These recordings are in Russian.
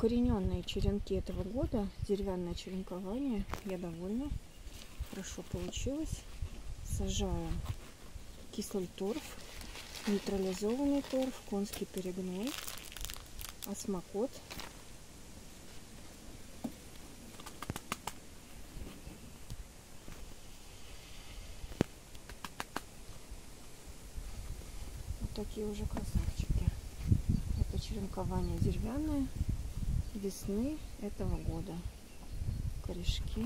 укорененные черенки этого года, деревянное черенкование. Я довольна, хорошо получилось. Сажаю кислый торф, нейтрализованный торф, конский перегной, осмокот. Вот такие уже красавчики. Это черенкование деревянное весны этого года. Корешки.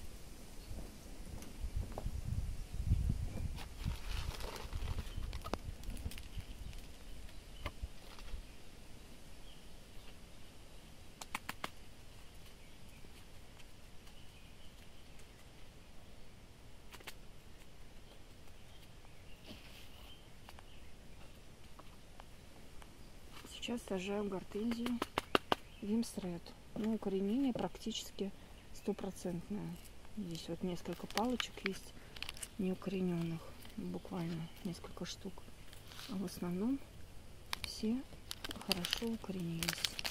Сейчас сажаю гортензию Вимсред. Ну, укоренение практически стопроцентное. Здесь вот несколько палочек есть неукорененных, буквально несколько штук. А в основном все хорошо укоренились.